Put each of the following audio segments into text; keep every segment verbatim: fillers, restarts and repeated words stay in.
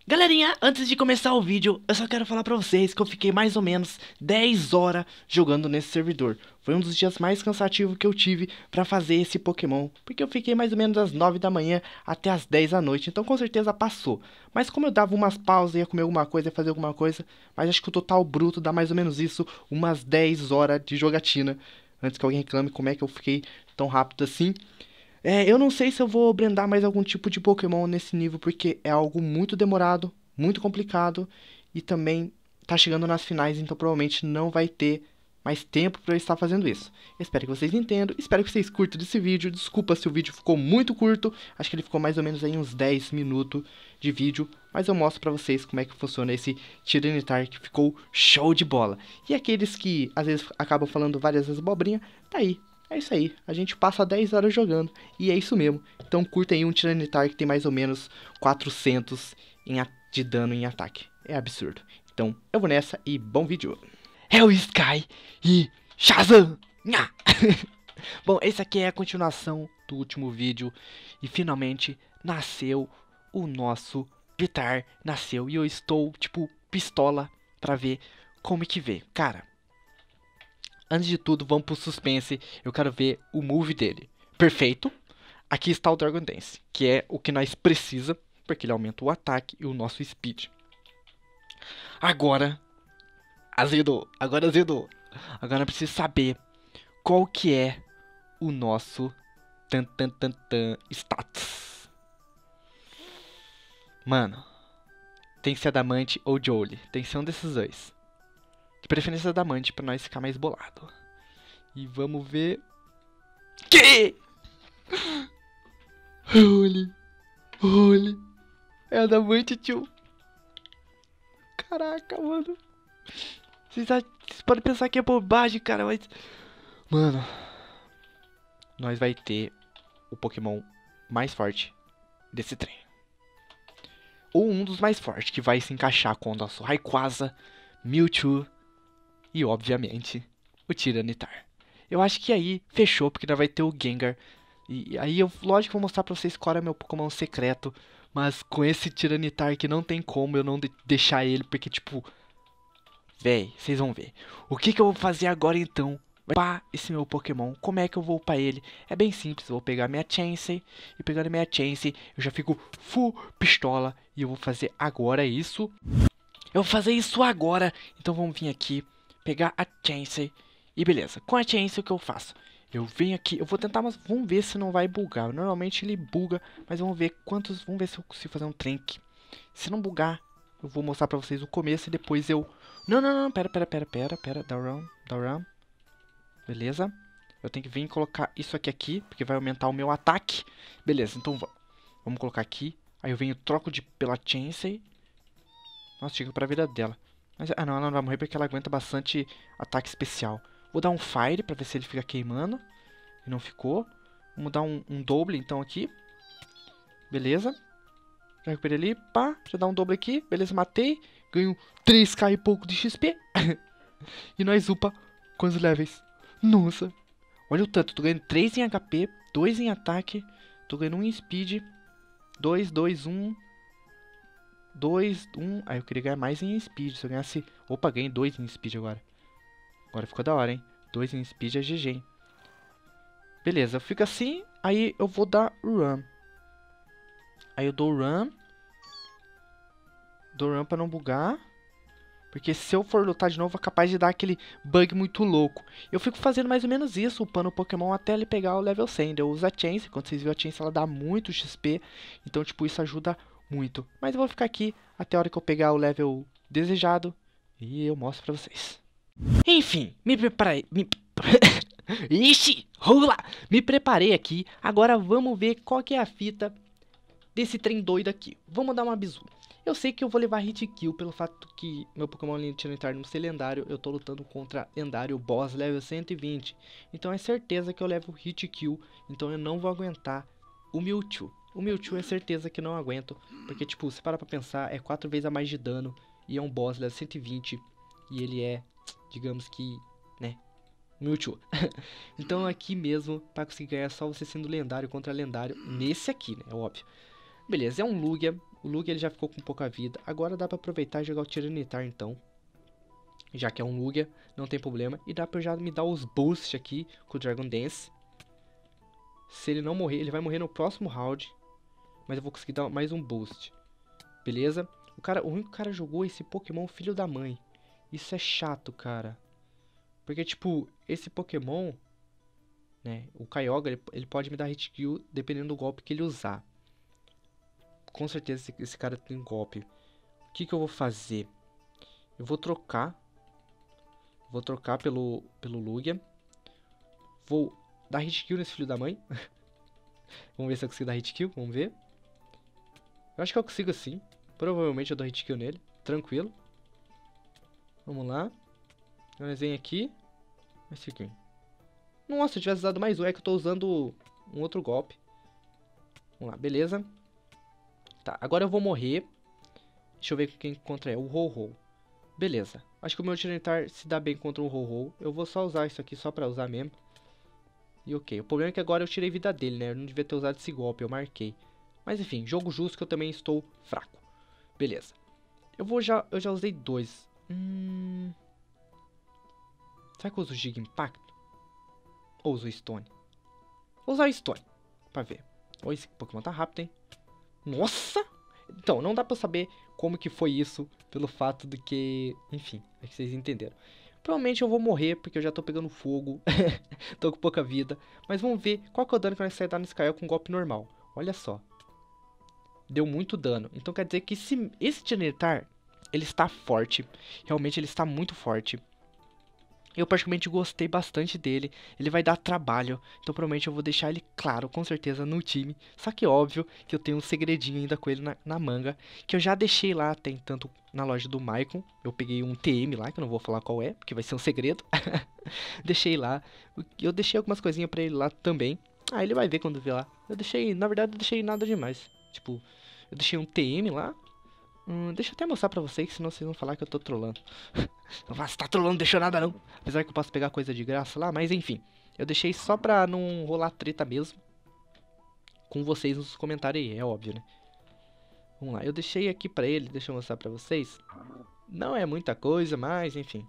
Galerinha, antes de começar o vídeo, eu só quero falar pra vocês que eu fiquei mais ou menos dez horas jogando nesse servidor. Foi um dos dias mais cansativos que eu tive pra fazer esse Pokémon, porque eu fiquei mais ou menos das nove da manhã até as dez da noite, então com certeza passou. Mas como eu dava umas pausas, ia comer alguma coisa, ia fazer alguma coisa, mas acho que o total bruto dá mais ou menos isso, umas dez horas de jogatina. Antes que alguém reclame como é que eu fiquei tão rápido assim. É, eu não sei se eu vou brandar mais algum tipo de Pokémon nesse nível, porque é algo muito demorado, muito complicado, e também tá chegando nas finais, então provavelmente não vai ter mais tempo para eu estar fazendo isso. Espero que vocês entendam, espero que vocês curtam desse vídeo. Desculpa se o vídeo ficou muito curto, acho que ele ficou mais ou menos aí uns dez minutos de vídeo, mas eu mostro pra vocês como é que funciona esse Tyranitar, que ficou show de bola. E aqueles que às vezes acabam falando várias vezes abobrinha, tá aí. É isso aí, a gente passa dez horas jogando, e é isso mesmo. Então curta aí um Tyranitar que tem mais ou menos quatrocentos em de dano em ataque. É absurdo. Então eu vou nessa e bom vídeo. É o Sky e Shazam! Nha! Bom, esse aqui é a continuação do último vídeo, e finalmente nasceu o nosso Vitar, nasceu, e eu estou tipo pistola pra ver como é que vê. Cara, antes de tudo, vamos pro suspense. Eu quero ver o move dele. Perfeito. Aqui está o Dragon Dance, que é o que nós precisa, porque ele aumenta o ataque e o nosso speed. Agora, azedou. Agora azedou. Agora eu preciso saber qual que é o nosso tan, tan, tan, tan, status. Mano, tem que ser Adamante ou Jolie. Tem que ser um desses dois. De preferência Adamante, pra nós ficar mais bolado. E vamos ver... Que? Olhe, olhe. É Adamante, tio. Caraca, mano. Vocês, vocês podem pensar que é bobagem, cara, mas... Mano. Nós vai ter o Pokémon mais forte desse trem. Ou um dos mais fortes, que vai se encaixar com o nosso Rayquaza, Mewtwo e, obviamente, o Tyranitar. Eu acho que aí fechou, porque nós vai ter o Gengar. E aí eu, lógico, vou mostrar pra vocês qual é meu Pokémon secreto. Mas com esse Tyranitar que não tem como eu não de deixar ele, porque tipo... Véi, vocês vão ver. O que que eu vou fazer agora então? Upar esse meu Pokémon. Como é que eu vou upar ele? É bem simples, eu vou pegar minha Chansey. E pegando minha Chansey, eu já fico full pistola. E eu vou fazer agora isso. Eu vou fazer isso agora. Então vamos vir aqui, pegar a Chansey. E beleza, com a Chansey o que eu faço? Eu venho aqui, eu vou tentar, mas vamos ver se não vai bugar. Normalmente ele buga, mas vamos ver quantos, vamos ver se eu consigo fazer um trank. Se não bugar, eu vou mostrar pra vocês o começo e depois eu... Não, não, não, pera, pera, pera, pera, pera, down, down. Beleza. Eu tenho que vir colocar isso aqui aqui, porque vai aumentar o meu ataque. Beleza, então vamos. Vamos colocar aqui. Aí eu venho, troco de pela Chansey. Nossa, chega pra vida dela. Mas, ah não, ela não vai morrer porque ela aguenta bastante ataque especial. Vou dar um Fire pra ver se ele fica queimando. E não ficou. Vamos dar um, um doble então aqui. Beleza. Já recuperei ali. Pá, já dá um doble aqui. Beleza, matei. Ganho três K e pouco de X P. E nós upa quantos levels? Nossa. Olha o tanto. Tô ganhando três em H P. dois em ataque. Tô ganhando um em speed. dois, dois, um. dois, um. Aí eu queria ganhar mais em speed. Se eu ganhasse... Opa, ganhei dois em speed agora. Agora ficou da hora, hein? dois em speed é G G, hein? Beleza, fica assim. Aí eu vou dar run. Aí eu dou run. Dou run pra não bugar. Porque se eu for lutar de novo é capaz de dar aquele bug muito louco. Eu fico fazendo mais ou menos isso, upando o Pokémon até ele pegar o level cem. Eu uso a Chansey. Quando vocês viram a Chansey, ela dá muito X P. Então, tipo, isso ajuda muito. Mas eu vou ficar aqui até a hora que eu pegar o level desejado. E eu mostro pra vocês. Enfim, me preparei... Me... Ixi, rola! Me preparei aqui. Agora vamos ver qual que é a fita desse trem doido aqui. Vamos dar uma bizu. Eu sei que eu vou levar hit kill pelo fato que meu Pokémon Tyranitar não ser lendário. Eu tô lutando contra lendário boss level cento e vinte. Então é certeza que eu levo hit kill. Então eu não vou aguentar o Mewtwo. O Mewtwo é certeza que não aguento. Porque tipo, se parar pra pensar, é quatro vezes a mais de dano. E é um boss level cento e vinte. E ele é, digamos que, né, Mewtwo. Então aqui mesmo, pra conseguir ganhar só você sendo lendário contra lendário. Nesse aqui, né, é óbvio. Beleza, é um Lugia. O Lugia ele já ficou com pouca vida. Agora dá pra aproveitar e jogar o Tiranitar então. Já que é um Lugia, não tem problema. E dá pra já me dar os boosts aqui com o Dragon Dance. Se ele não morrer, ele vai morrer no próximo round. Mas eu vou conseguir dar mais um boost. Beleza? O, cara, o único cara jogou esse Pokémon filho da mãe. Isso é chato, cara. Porque, tipo, esse Pokémon, né? O Kyogre, ele, ele pode me dar hit kill dependendo do golpe que ele usar. Com certeza esse, esse cara tem golpe. O que que eu vou fazer? Eu vou trocar. Vou trocar pelo, pelo Lugia. Vou dar hit kill nesse filho da mãe. Vamos ver se eu consigo dar hit kill. Vamos ver. Eu acho que eu consigo sim. Provavelmente eu dou hit kill nele. Tranquilo. Vamos lá. Nós vem aqui. Esse aqui. Nossa, se eu tivesse dado mais um. É que eu tô usando um outro golpe. Vamos lá, beleza. Tá, agora eu vou morrer. Deixa eu ver quem contra é. O Ho-Ho. Beleza. Acho que o meu Tiranitar se dá bem contra o Ho-Ho. Eu vou só usar isso aqui só pra usar mesmo. E ok. O problema é que agora eu tirei vida dele, né? Eu não devia ter usado esse golpe. Eu marquei. Mas enfim, jogo justo que eu também estou fraco. Beleza. Eu vou já... Eu já usei dois. Hum... Será que eu uso Giga Impacto? Ou uso Stone? Vou usar Stone. Pra ver. Olha, esse Pokémon tá rápido, hein? Nossa! Então, não dá pra saber como que foi isso. Pelo fato de que... Enfim, é que vocês entenderam. Provavelmente eu vou morrer, porque eu já tô pegando fogo. Tô com pouca vida. Mas vamos ver qual que é o dano que vai sair dar nesse Kaio com um golpe normal. Olha só. Deu muito dano. Então quer dizer que esse, esse Tiranitar, ele está forte. Realmente ele está muito forte. Eu particularmente gostei bastante dele. Ele vai dar trabalho. Então provavelmente eu vou deixar ele, claro, com certeza no time. Só que óbvio que eu tenho um segredinho ainda com ele na, na manga. Que eu já deixei lá, tem tanto na loja do Maicon. Eu peguei um T M lá, que eu não vou falar qual é, porque vai ser um segredo. Deixei lá. Eu deixei algumas coisinhas pra ele lá também. Ah, ele vai ver quando ver lá. Eu deixei, na verdade eu deixei nada demais. Tipo, eu deixei um T M lá. Hum, deixa eu até mostrar pra vocês, senão vocês vão falar que eu tô trolando. Não vai, você tá trolando, não deixou nada não. Apesar que eu posso pegar coisa de graça lá, mas enfim. Eu deixei só pra não rolar treta mesmo. Com vocês nos comentários aí, é óbvio, né? Vamos lá, eu deixei aqui pra ele, deixa eu mostrar pra vocês. Não é muita coisa, mas enfim.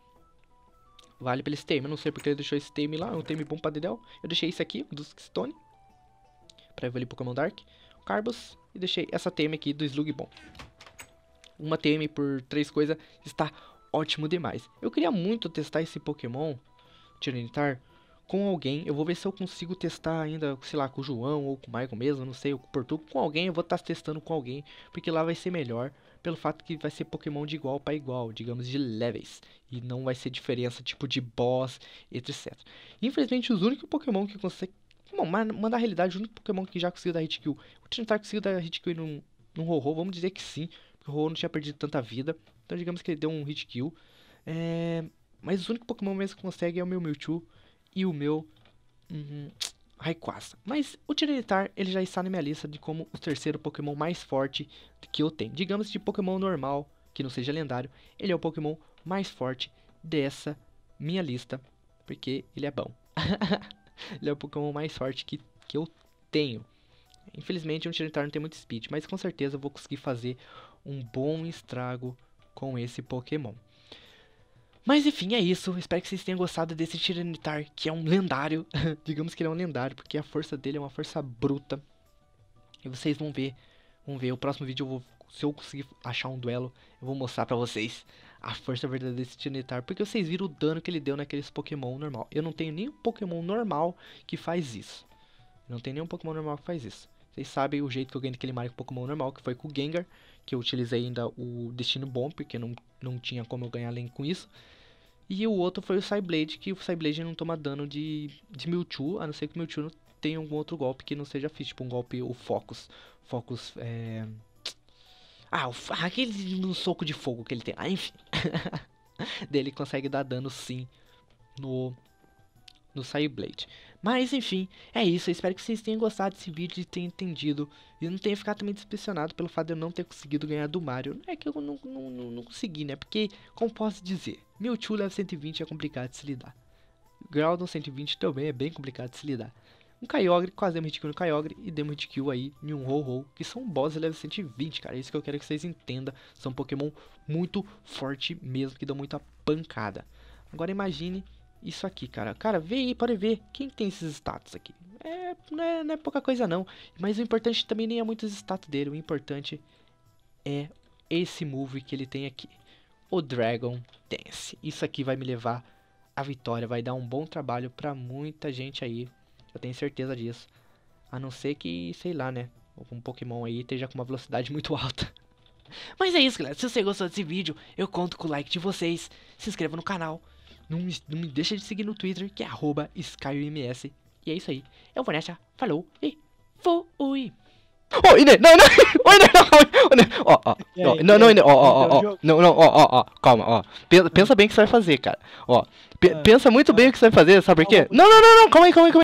Vale pra esse T M, eu não sei porque ele deixou esse T M lá, é um T M bom pra Dedel. Eu deixei isso aqui, do Stone. Pra evoluir Pokémon Dark. O Carbos. E deixei essa T M aqui do Slug bom. Uma T M por três coisas está ótimo demais. Eu queria muito testar esse Pokémon, Tiranitar, com alguém. Eu vou ver se eu consigo testar ainda, sei lá, com o João ou com o Michael mesmo, não sei, ou com o Portugal. Com alguém, eu vou estar testando com alguém, porque lá vai ser melhor, pelo fato que vai ser Pokémon de igual para igual, digamos, de levels. E não vai ser diferença, tipo, de boss, etcétera. Infelizmente, os únicos Pokémon que conseguem... Bom, mas, mas na realidade, o único Pokémon que já conseguiu dar hit kill, o Tiranitar conseguiu dar hit kill num, num Ho-Ho, vamos dizer que sim. O Ho-Oh não tinha perdido tanta vida. Então digamos que ele deu um hit kill. É... Mas o único Pokémon mesmo que consegue é o meu Mewtwo e o meu hum, Rayquaza. Mas o Tiranitar ele já está na minha lista de como o terceiro Pokémon mais forte que eu tenho. Digamos de Pokémon normal, que não seja lendário. Ele é o Pokémon mais forte dessa minha lista. Porque ele é bom. Ele é o Pokémon mais forte que, que eu tenho. Infelizmente o Tiranitar não tem muito speed, mas com certeza eu vou conseguir fazer um bom estrago com esse Pokémon. Mas enfim, é isso. Espero que vocês tenham gostado desse Tiranitar, que é um lendário. Digamos que ele é um lendário, porque a força dele é uma força bruta. E vocês vão ver. Vão ver. O próximo vídeo, eu vou, se eu conseguir achar um duelo, eu vou mostrar pra vocês a força verdadeira desse Tiranitar. Porque vocês viram o dano que ele deu naqueles Pokémon normal. Eu não tenho nenhum Pokémon normal que faz isso. Eu não tenho nenhum Pokémon normal que faz isso. Vocês sabem o jeito que eu ganhei aquele Mario com Pokémon normal, que foi com o Gengar, que eu utilizei ainda o Destino Bom, porque não, não tinha como eu ganhar além com isso. E o outro foi o Psyblade, que o Psyblade não toma dano de, de Mewtwo, a não ser que o Mewtwo não tenha algum outro golpe que não seja físico, tipo um golpe, o Focus. Focus, é... Ah, o, aquele no soco de fogo que ele tem. Ah, enfim. Dele consegue dar dano sim no... no Psyblade. Mas enfim, é isso. Eu espero que vocês tenham gostado desse vídeo e tenham entendido. E não tenham ficado também decepcionado pelo fato de eu não ter conseguido ganhar do Mario. Não é que eu não, não, não, não consegui, né? Porque, como posso dizer, Mewtwo level cento e vinte é complicado de se lidar. Groudon cento e vinte também é bem complicado de se lidar. um Kyogre, quase demos hit kill no Kyogre e demos hit kill aí em um Ho-Ho, que são bosses level cento e vinte, cara. É isso que eu quero que vocês entendam. São Pokémon muito forte mesmo, que dão muita pancada. Agora imagine isso aqui, cara. Cara, vê aí, pode ver. Quem tem esses status aqui? É, não é, não é pouca coisa não. Mas o importante também nem é muito os status dele. O importante é esse move que ele tem aqui. O Dragon Dance. Isso aqui vai me levar à vitória. Vai dar um bom trabalho pra muita gente aí. Eu tenho certeza disso. A não ser que, sei lá, né? Algum Pokémon aí esteja com uma velocidade muito alta. Mas é isso, galera. Se você gostou desse vídeo, eu conto com o like de vocês. Se inscreva no canal. Não me, não me deixa de seguir no Twitter, que é arroba SkyUMS. E é isso aí. Eu vou nessa. Falou e fui. Ô, Ine, não, não, ô, Ine, não, ó, ó, não, não, Ine, ó, ó, ó, não, não, ó, ó, ó, calma, ó, pensa bem o que você vai fazer, cara, ó, pensa muito bem o que você vai fazer, sabe por quê? Não, não, não, não, calma aí, calma aí, calma aí.